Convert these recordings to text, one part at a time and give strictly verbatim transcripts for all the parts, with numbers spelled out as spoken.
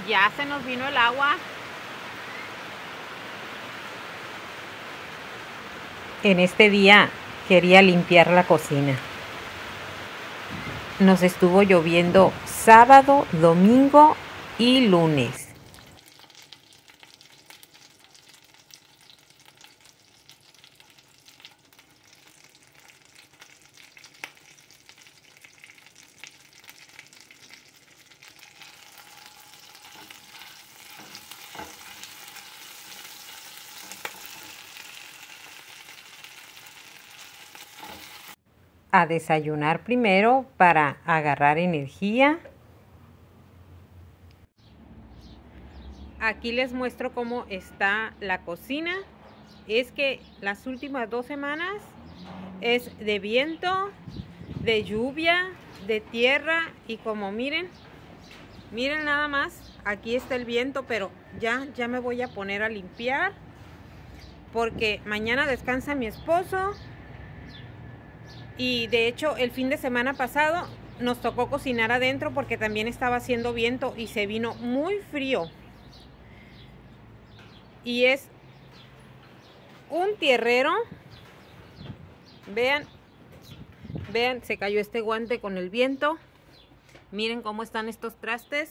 Ya se nos vino el agua. En este día quería limpiar la cocina. Nos estuvo lloviendo sábado, domingo y lunes. A desayunar primero para agarrar energía. Aquí les muestro cómo está la cocina. Es que las últimas dos semanas es de viento, de lluvia, de tierra y como miren, miren nada más, aquí está el viento, pero ya, ya me voy a poner a limpiar porque mañana descansa mi esposo. Y de hecho el fin de semana pasado nos tocó cocinar adentro porque también estaba haciendo viento y se vino muy frío. Y es un tierrero. Vean, vean, se cayó este guante con el viento. Miren cómo están estos trastes.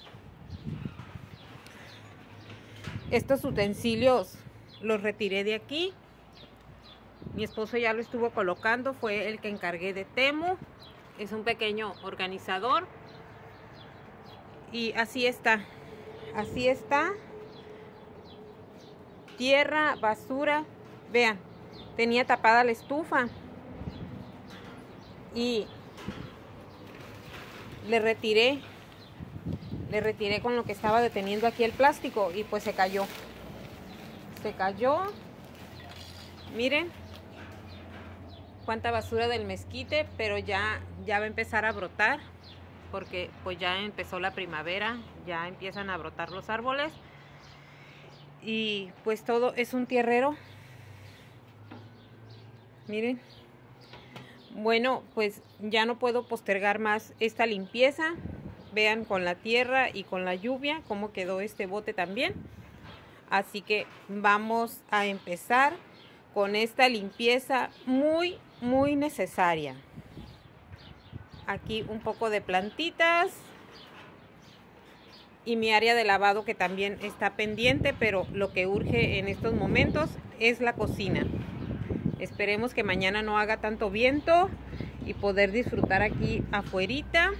Estos utensilios los retiré de aquí. Mi esposo ya lo estuvo colocando, fue el que encargué de Temu. Es un pequeño organizador. Y así está. Así está. Tierra, basura. Vean, tenía tapada la estufa. Y le retiré. Le retiré con lo que estaba deteniendo aquí el plástico. Y pues se cayó. Se cayó. Miren cuánta basura del mezquite, pero ya, ya va a empezar a brotar porque pues ya empezó la primavera, ya empiezan a brotar los árboles y pues todo es un tierrero. Miren, bueno, pues ya no puedo postergar más esta limpieza. Vean con la tierra y con la lluvia cómo quedó este bote también. Así que vamos a empezar con esta limpieza muy muy necesaria. Aquí un poco de plantitas y mi área de lavado que también está pendiente, pero lo que urge en estos momentos es la cocina. Esperemos que mañana no haga tanto viento y poder disfrutar aquí afuerita.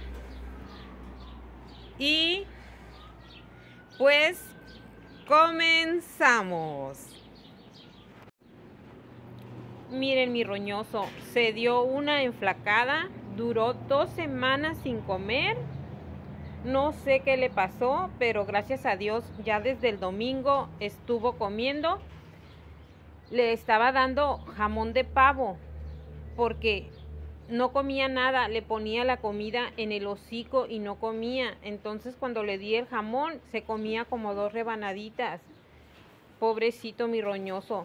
Y pues comenzamos. Miren mi roñoso, se dio una enflacada, duró dos semanas sin comer. No sé qué le pasó, pero gracias a Dios ya desde el domingo estuvo comiendo. Le estaba dando jamón de pavo porque no comía nada, le ponía la comida en el hocico y no comía. Entonces cuando le di el jamón se comía como dos rebanaditas. Pobrecito mi roñoso.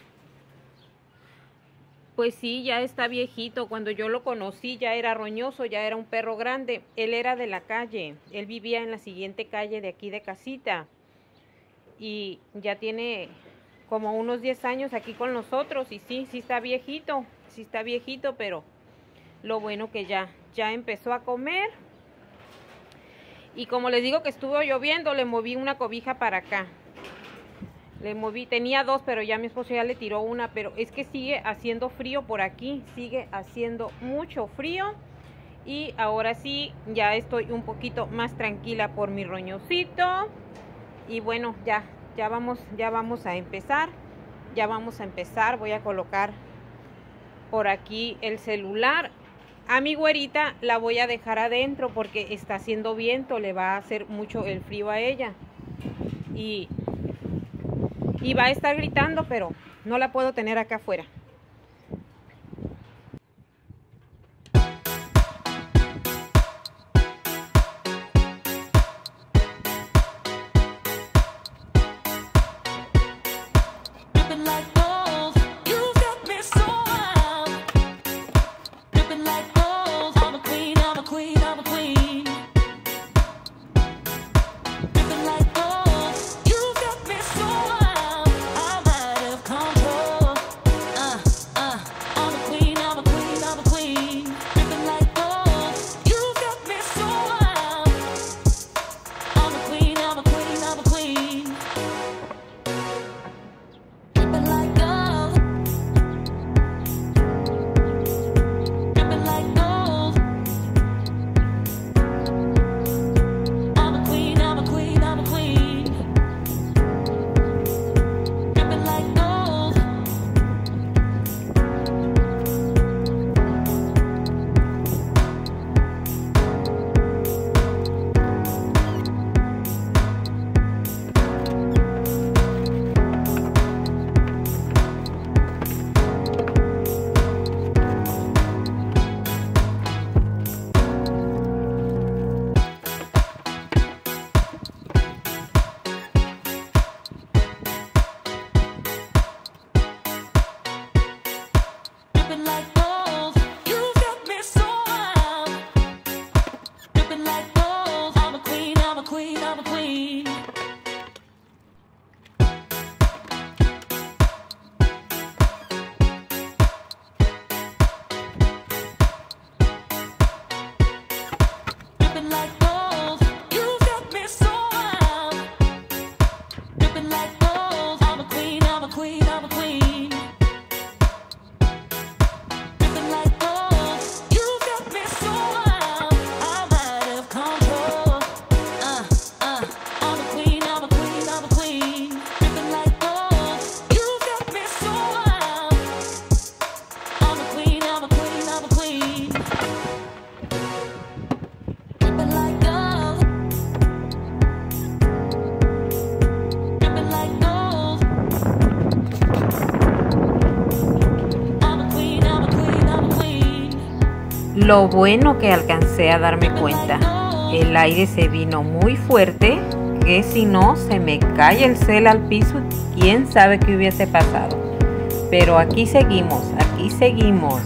Pues sí, ya está viejito. Cuando yo lo conocí ya era roñoso, ya era un perro grande. Él era de la calle. Él vivía en la siguiente calle de aquí de casita. Y ya tiene como unos diez años aquí con nosotros. Y sí, sí está viejito. Sí está viejito, pero lo bueno que ya, ya empezó a comer. Y como les digo que estuvo lloviendo, le moví una cobija para acá. Le moví, tenía dos, pero ya mi esposo ya le tiró una, pero es que sigue haciendo frío por aquí, sigue haciendo mucho frío. Y ahora sí, ya estoy un poquito más tranquila por mi roñosito. Y bueno, ya, ya vamos, ya vamos a empezar, ya vamos a empezar. Voy a colocar por aquí el celular. A mi güerita la voy a dejar adentro porque está haciendo viento, le va a hacer mucho el frío a ella. Y... Y va a estar gritando, pero no la puedo tener acá afuera. Dripping Lo bueno que alcancé a darme cuenta, el aire se vino muy fuerte, que si no se me cae el cel al piso, quién sabe qué hubiese pasado. Pero aquí seguimos, aquí seguimos.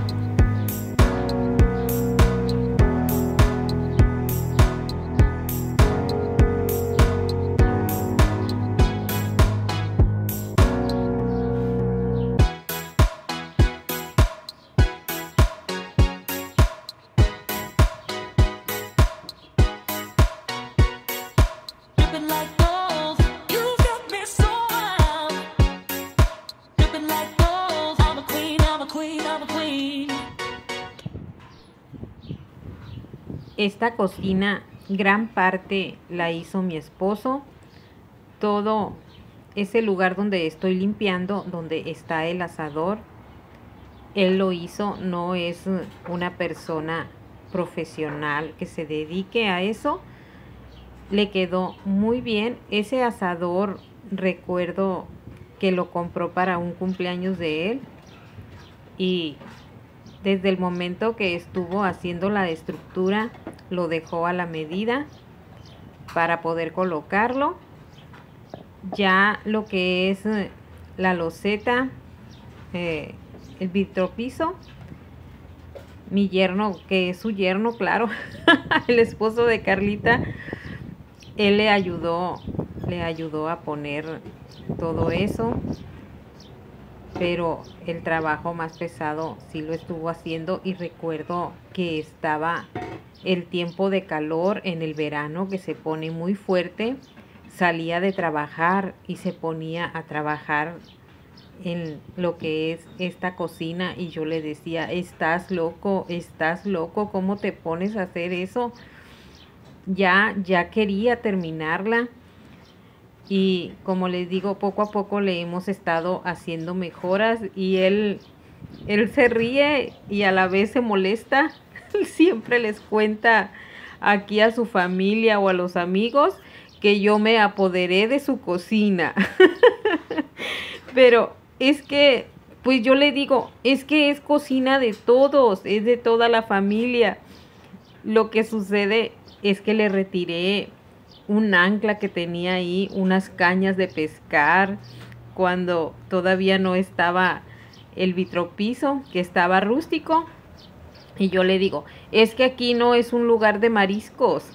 Esta cocina, gran parte la hizo mi esposo. Todo ese lugar donde estoy limpiando, donde está el asador, él lo hizo. No es una persona profesional que se dedique a eso. Le quedó muy bien. Ese asador, recuerdo que lo compró para un cumpleaños de él. Y desde el momento que estuvo haciendo la estructura, lo dejó a la medida para poder colocarlo. Ya lo que es la loseta, eh, el vitropiso, mi yerno, que es su yerno, claro, el esposo de Carlita, él le ayudó, le ayudó a poner todo eso. Pero el trabajo más pesado sí lo estuvo haciendo, y recuerdo que estaba el tiempo de calor en el verano, que se pone muy fuerte. Salía de trabajar y se ponía a trabajar en lo que es esta cocina, y yo le decía, estás loco, estás loco, ¿cómo te pones a hacer eso? Ya, ya quería terminarla. Y como les digo, poco a poco le hemos estado haciendo mejoras, y él, él se ríe y a la vez se molesta. Siempre les cuenta aquí a su familia o a los amigos que yo me apoderé de su cocina. Pero es que, pues yo le digo, es que es cocina de todos, es de toda la familia. Lo que sucede es que le retiré un ancla que tenía ahí, unas cañas de pescar, cuando todavía no estaba el vitropiso, que estaba rústico. Y yo le digo, es que aquí no es un lugar de mariscos.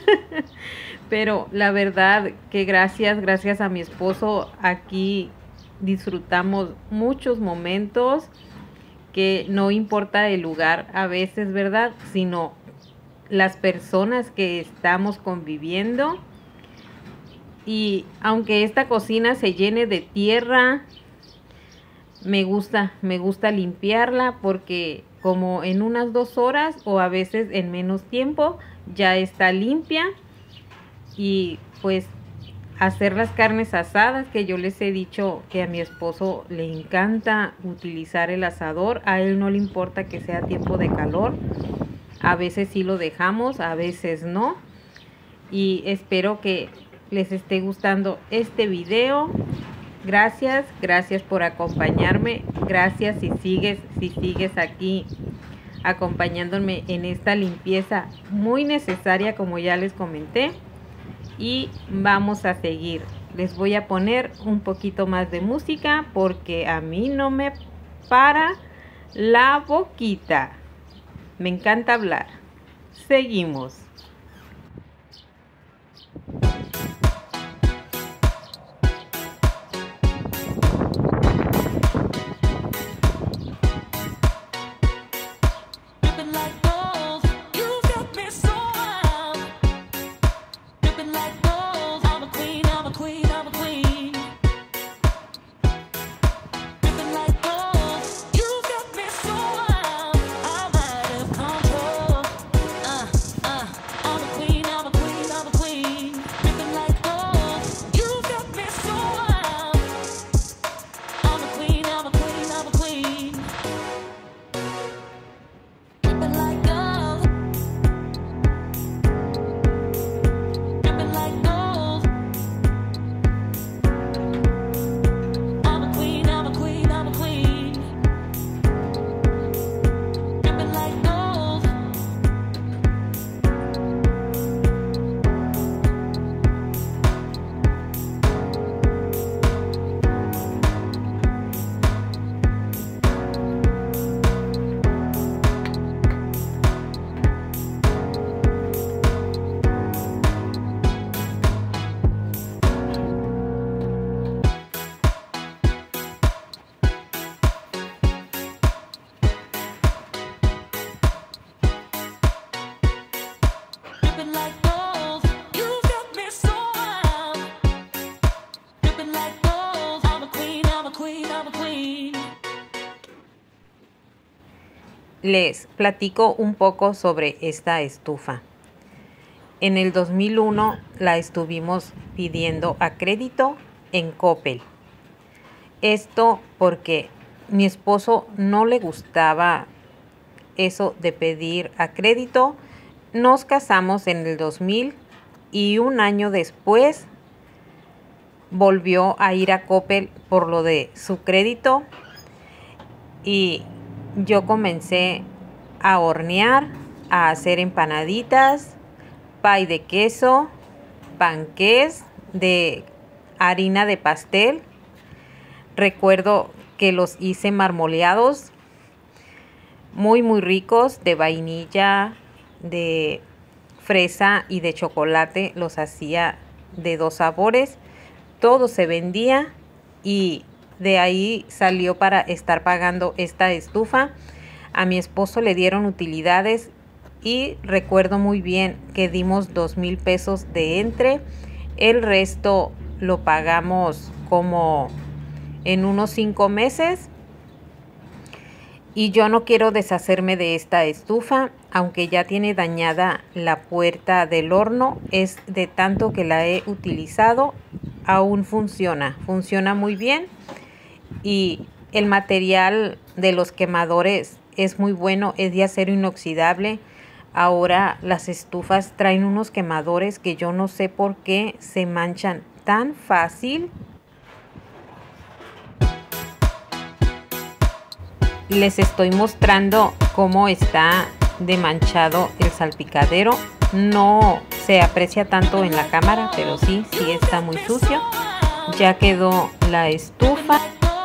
Pero la verdad que gracias, gracias a mi esposo, aquí disfrutamos muchos momentos, que no importa el lugar a veces, ¿verdad? Sino las personas que estamos conviviendo. Y aunque esta cocina se llene de tierra, me gusta, me gusta limpiarla, porque como en unas dos horas o a veces en menos tiempo ya está limpia. Y pues hacer las carnes asadas, que yo les he dicho que a mi esposo le encanta utilizar el asador. A él no le importa que sea tiempo de calor. A veces sí lo dejamos, a veces no. Y espero que les esté gustando este video. Gracias, gracias por acompañarme. Gracias si sigues, si sigues aquí acompañándome en esta limpieza muy necesaria, como ya les comenté. Y vamos a seguir. Les voy a poner un poquito más de música, porque a mí no me para la boquita. Me encanta hablar. Seguimos. Uh, uh. les platico un poco sobre esta estufa. En el dos mil uno la estuvimos pidiendo a crédito en Coppel. Esto porque mi esposo no le gustaba eso de pedir a crédito. Nos casamos en el dos mil y un año después volvió a ir a Coppel por lo de su crédito y yo comencé a hornear, a hacer empanaditas, pay de queso, panqués de harina de pastel. Recuerdo que los hice marmoleados, muy muy ricos, de vainilla, de fresa y de chocolate. Los hacía de dos sabores. Todo se vendía y de ahí salió para estar pagando esta estufa. A mi esposo le dieron utilidades y recuerdo muy bien que dimos dos mil pesos de entre. El resto lo pagamos como en unos cinco meses. Y yo no quiero deshacerme de esta estufa, aunque ya tiene dañada la puerta del horno. Es de tanto que la he utilizado, aún funciona, funciona muy bien. Y el material de los quemadores es muy bueno, es de acero inoxidable. Ahora las estufas traen unos quemadores que yo no sé por qué se manchan tan fácil. Les estoy mostrando cómo está de manchado el salpicadero. No se aprecia tanto en la cámara, pero sí, sí está muy sucio. Ya quedó la estufa.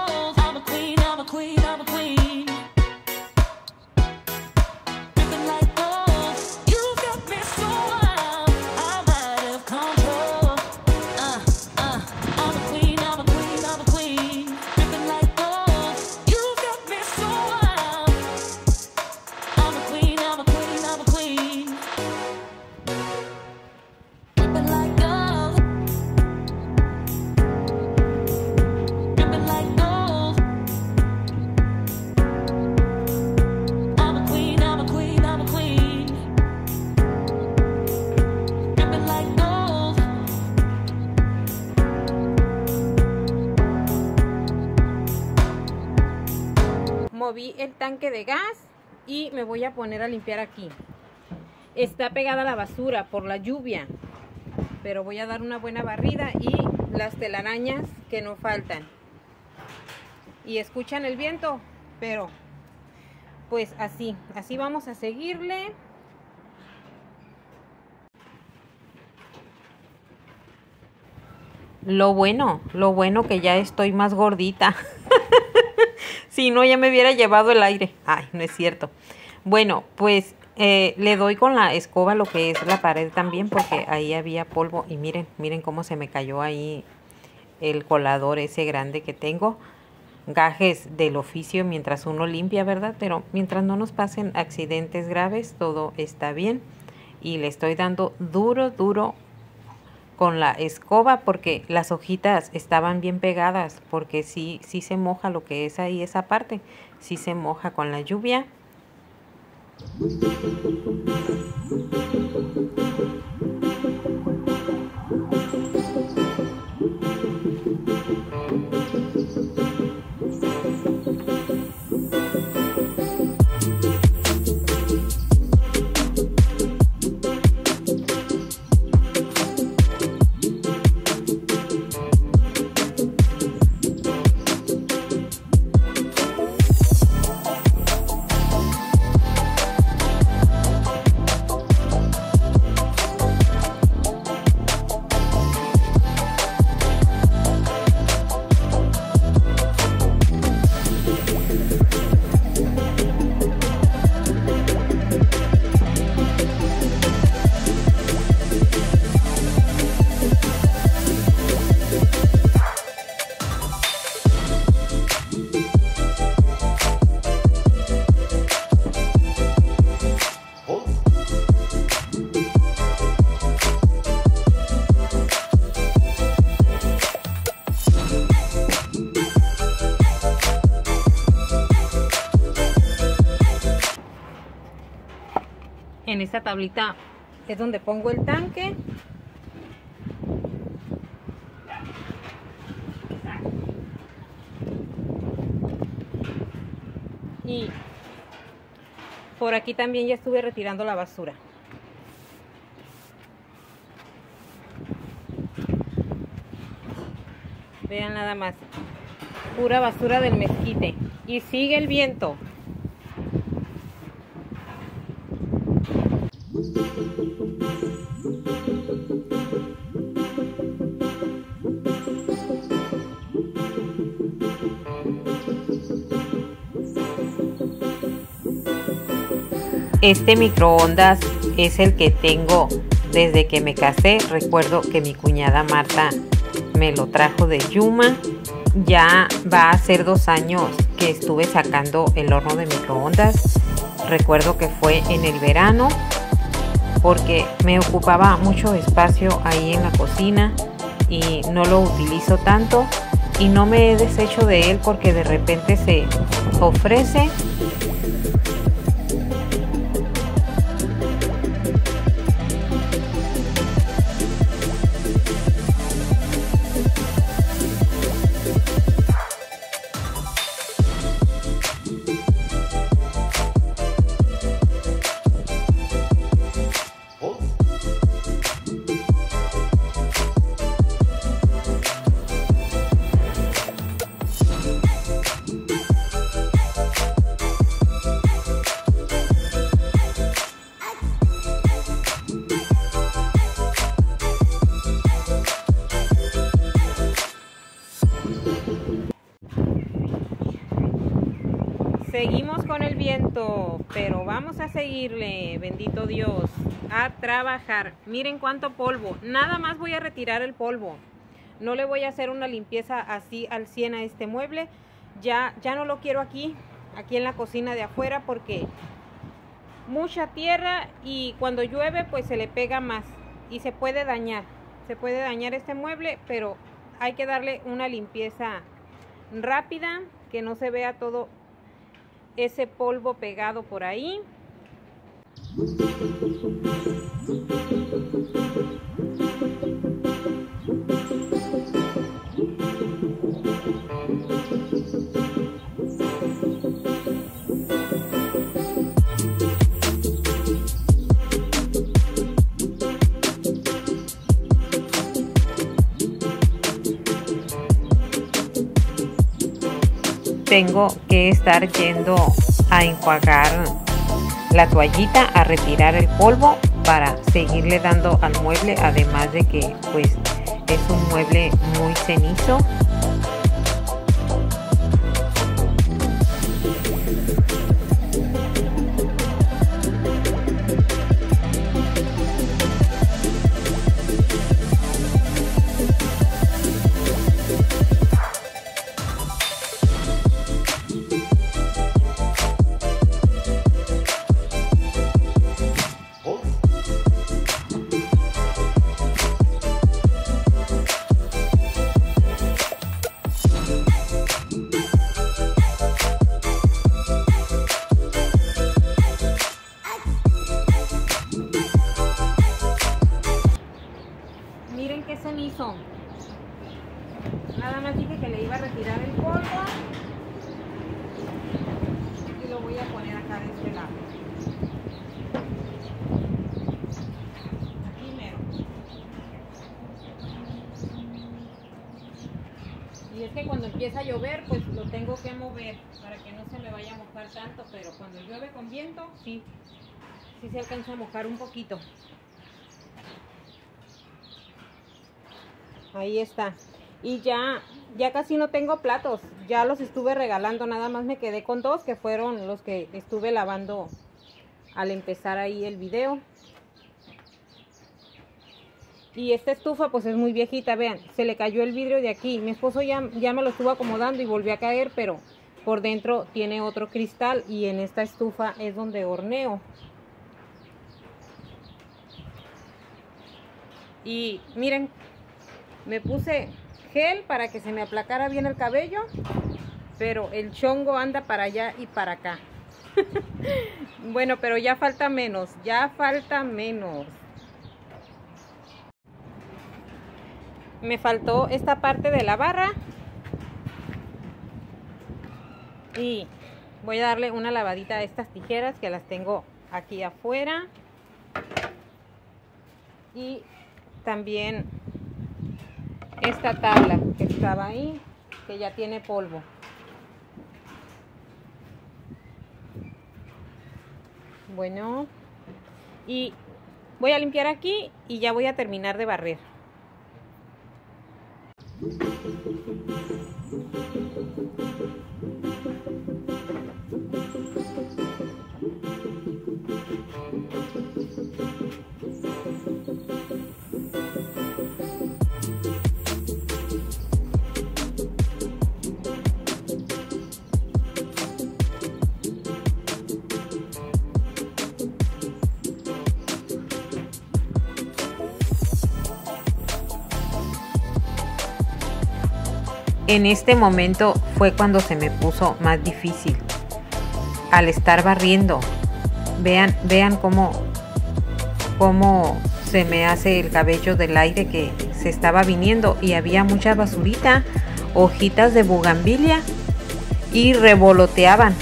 Moví el tanque de gas y me voy a poner a limpiar aquí. Está pegada la basura por la lluvia, pero voy a dar una buena barrida y las telarañas que no faltan. Y escuchan el viento, pero pues así, así vamos a seguirle. Lo bueno, lo bueno que ya estoy más gordita. Si no, ya me hubiera llevado el aire. Ay, no es cierto. Bueno, pues eh, le doy con la escoba lo que es la pared también, porque ahí había polvo. Y miren, miren cómo se me cayó ahí el colador ese grande que tengo. Gajes del oficio mientras uno limpia, ¿verdad? Pero mientras no nos pasen accidentes graves, todo está bien. Y le estoy dando duro, duro con la escoba porque las hojitas estaban bien pegadas, porque sí, sí se moja lo que es ahí esa parte, sí se moja con la lluvia. En esta tablita es donde pongo el tanque. Y por aquí también ya estuve retirando la basura. Vean nada más, pura basura del mezquite. Y sigue el viento. Este microondas es el que tengo desde que me casé. Recuerdo que mi cuñada Marta me lo trajo de Yuma. Ya va a ser dos años que estuve sacando el horno de microondas. Recuerdo que fue en el verano porque me ocupaba mucho espacio ahí en la cocina y no lo utilizo tanto, y no me he deshecho de él porque de repente se ofrece. Seguimos con el viento, pero vamos a seguirle, bendito Dios, a trabajar. Miren cuánto polvo. Nada más voy a retirar el polvo. No le voy a hacer una limpieza así al cien a este mueble. Ya, ya no lo quiero aquí, aquí en la cocina de afuera, porque mucha tierra y cuando llueve pues se le pega más y se puede dañar. Se puede dañar este mueble, pero hay que darle una limpieza rápida, que no se vea todo ese polvo pegado por ahí. Tengo que estar yendo a enjuagar la toallita, a retirar el polvo para seguirle dando al mueble, además de que pues es un mueble muy cenizo. Miren qué cenizo. Nada más dije que le iba a retirar el polvo y lo voy a poner acá de este lado. Aquí mero. Y es que cuando empieza a llover pues lo tengo que mover para que no se me vaya a mojar tanto, pero cuando llueve con viento sí, sí se alcanza a mojar un poquito. Ahí está. Y ya, ya casi no tengo platos. Ya los estuve regalando. Nada más me quedé con dos, que fueron los que estuve lavando al empezar ahí el video. Y esta estufa pues es muy viejita. Vean, se le cayó el vidrio de aquí. Mi esposo ya, ya me lo estuvo acomodando y volvió a caer, pero por dentro tiene otro cristal. Y en esta estufa es donde horneo. Y miren, me puse gel para que se me aplacara bien el cabello, pero el chongo anda para allá y para acá. Bueno, pero ya falta menos, ya falta menos. Me faltó esta parte de la barra. Y voy a darle una lavadita a estas tijeras que las tengo aquí afuera. Y también esta tabla que estaba ahí, que ya tiene polvo. Bueno, y voy a limpiar aquí y ya voy a terminar de barrer. En este momento fue cuando se me puso más difícil. Al estar barriendo, vean, vean cómo, cómo se me hace el cabello del aire que se estaba viniendo, y había mucha basurita, hojitas de bugambilia, y revoloteaban.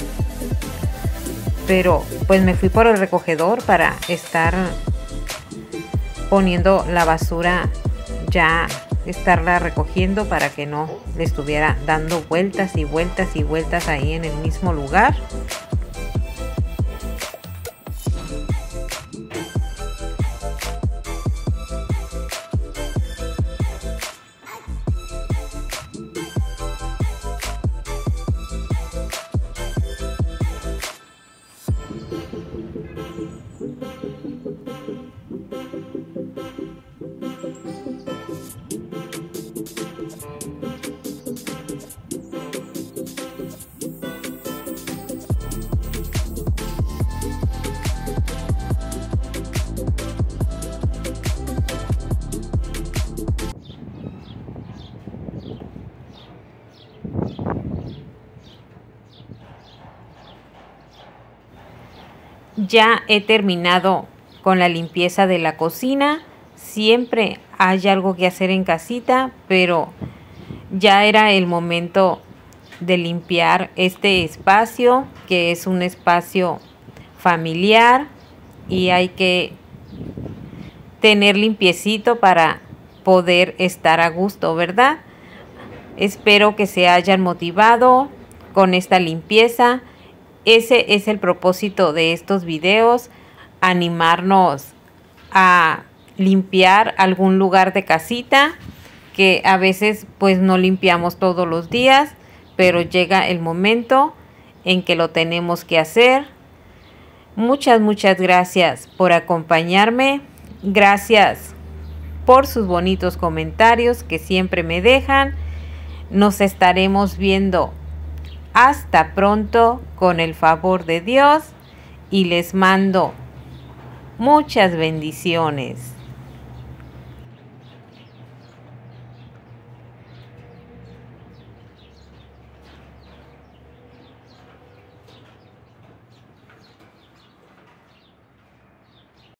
Pero pues me fui por el recogedor para estar poniendo la basura, ya estarla recogiendo para que no le estuviera dando vueltas y vueltas y vueltas ahí en el mismo lugar. Ya he terminado con la limpieza de la cocina. Siempre hay algo que hacer en casita, pero ya era el momento de limpiar este espacio, que es un espacio familiar, y hay que tener limpiecito para poder estar a gusto, ¿verdad? Espero que se hayan motivado con esta limpieza. Ese es el propósito de estos videos, animarnos a limpiar algún lugar de casita que a veces pues no limpiamos todos los días, pero llega el momento en que lo tenemos que hacer. Muchas, muchas gracias por acompañarme. Gracias por sus bonitos comentarios que siempre me dejan. Nos estaremos viendo. Hasta pronto, con el favor de Dios, y les mando muchas bendiciones.